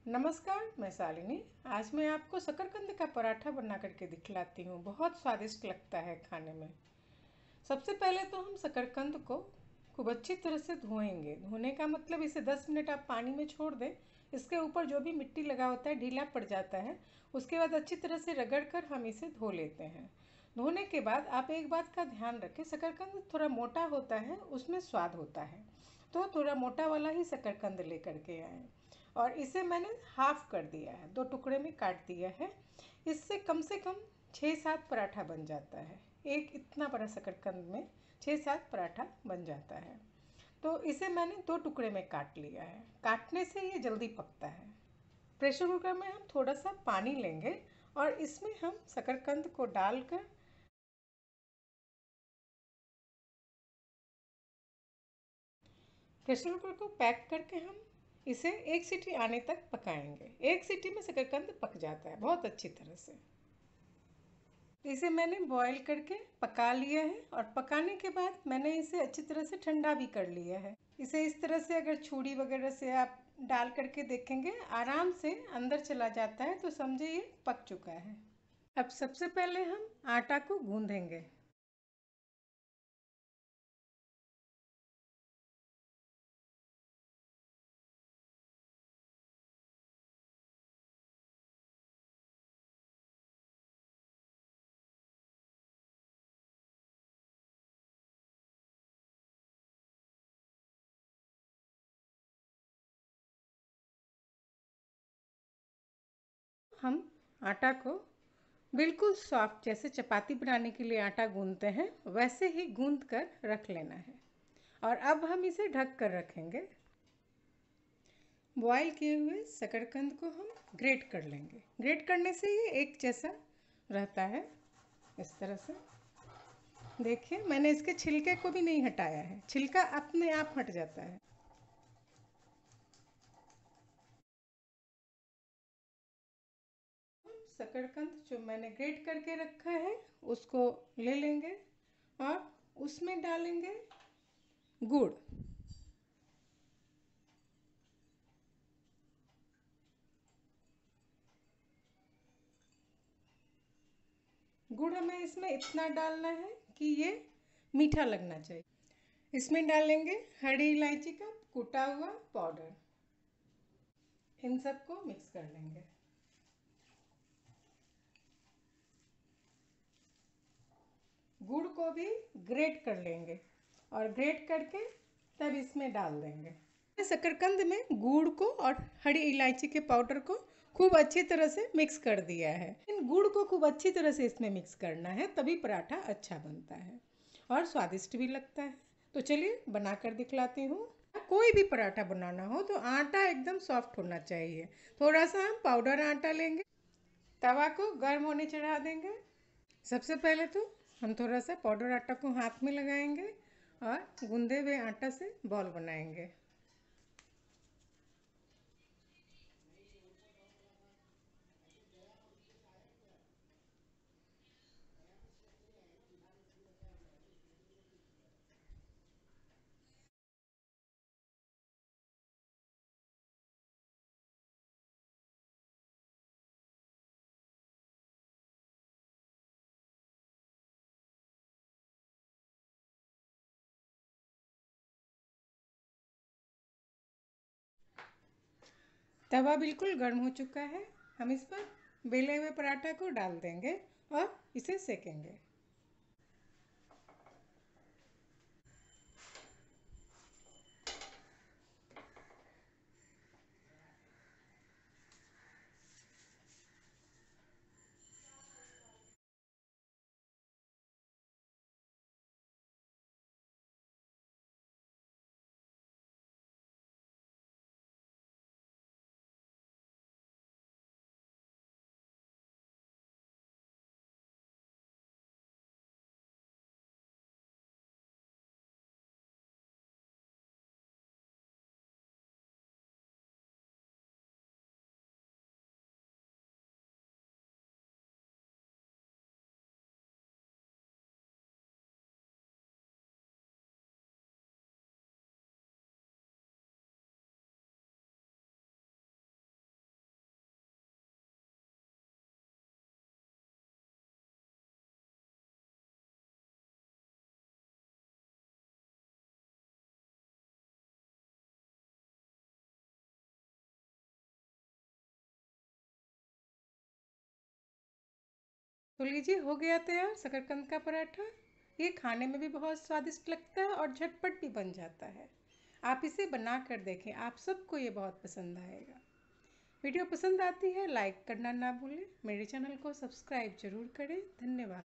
नमस्कार, मैं शालिनी। आज मैं आपको शकरकंद का पराठा बना करके दिखलाती हूँ। बहुत स्वादिष्ट लगता है खाने में। सबसे पहले तो हम शकरकंद को खूब अच्छी तरह से धोएंगे। धोने का मतलब इसे 10 मिनट आप पानी में छोड़ दें। इसके ऊपर जो भी मिट्टी लगा होता है ढीला पड़ जाता है। उसके बाद अच्छी तरह से रगड़ कर हम इसे धो लेते हैं। धोने के बाद आप एक बात का ध्यान रखें, शकरकंद थोड़ा मोटा होता है, उसमें स्वाद होता है। तो थोड़ा मोटा वाला ही शकरकंद लेकर के आए। और इसे मैंने हाफ कर दिया है, 2 टुकड़े में काट दिया है। इससे कम से कम 6-7 पराठा बन जाता है। एक इतना बड़ा शकरकंद में 6-7 पराठा बन जाता है। तो इसे मैंने 2 टुकड़े में काट लिया है। काटने से ये जल्दी पकता है। प्रेशर कुकर में हम थोड़ा सा पानी लेंगे और इसमें हम शकरकंद को डालकर प्रेशर कुकर को पैक करके हम इसे 1 सीटी आने तक पकाएंगे। 1 सीटी में शकरकंद पक जाता है बहुत अच्छी तरह से। इसे मैंने बॉईल करके पका लिया है और पकाने के बाद मैंने इसे अच्छी तरह से ठंडा भी कर लिया है। इसे इस तरह से अगर छुरी वगैरह से आप डाल करके देखेंगे, आराम से अंदर चला जाता है, तो समझे ये पक चुका है। अब सबसे पहले हम आटा को गूंदेंगे। हम आटा को बिल्कुल सॉफ्ट, जैसे चपाती बनाने के लिए आटा गूंदते हैं वैसे ही गूंद कर रख लेना है। और अब हम इसे ढक कर रखेंगे। बॉईल किए हुए शकरकंद को हम ग्रेट कर लेंगे। ग्रेट करने से ये एक जैसा रहता है, इस तरह से। देखिए, मैंने इसके छिलके को भी नहीं हटाया है, छिलका अपने आप हट जाता है। शकरकंद जो मैंने ग्रेट करके रखा है उसको ले लेंगे और उसमें डालेंगे गुड़। गुड़ हमें इसमें इतना डालना है कि ये मीठा लगना चाहिए। इसमें डालेंगे हरी इलायची का कूटा हुआ पाउडर। इन सबको मिक्स कर लेंगे। गुड़ को भी ग्रेट कर लेंगे और ग्रेट करके तब इसमें डाल देंगे। शकरकंद में गुड़ को और हरी इलायची के पाउडर को खूब अच्छी तरह से मिक्स कर दिया है। इन गुड़ को खूब अच्छी तरह से इसमें मिक्स करना है, तभी पराठा अच्छा बनता है और स्वादिष्ट भी लगता है। तो चलिए बना कर दिखलाती हूँ। कोई भी पराठा बनाना हो तो आटा एकदम सॉफ्ट होना चाहिए। थोड़ा सा हम पाउडर आटा लेंगे, तवा को गर्म होने चढ़ा देंगे। सबसे पहले तो हम थोड़ा सा पाउडर आटा को हाथ में लगाएंगे और गूंदे हुए आटा से बॉल बनाएंगे। तवा बिल्कुल गर्म हो चुका है। हम इस पर बेले हुए पराठा को डाल देंगे और इसे सेकेंगे। तो लीजिए, हो गया तैयार शकरकंद का पराठा। ये खाने में भी बहुत स्वादिष्ट लगता है और झटपट भी बन जाता है। आप इसे बना कर देखें, आप सबको ये बहुत पसंद आएगा। वीडियो पसंद आती है लाइक करना ना भूलें, मेरे चैनल को सब्सक्राइब जरूर करें। धन्यवाद।